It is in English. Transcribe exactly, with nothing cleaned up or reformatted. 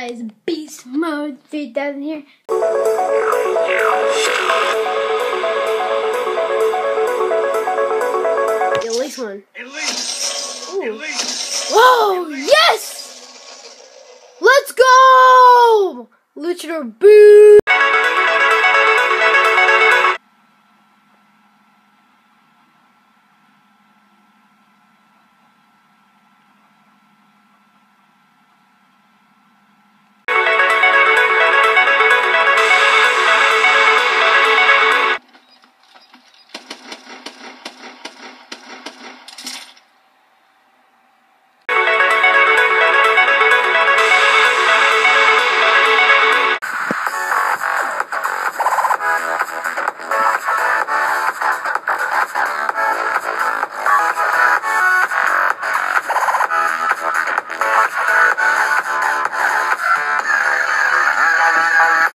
guys, beast mode three thousand here. At least one. At least. Ooh. At least. Whoa! Yes! Let's go! Luchador boo!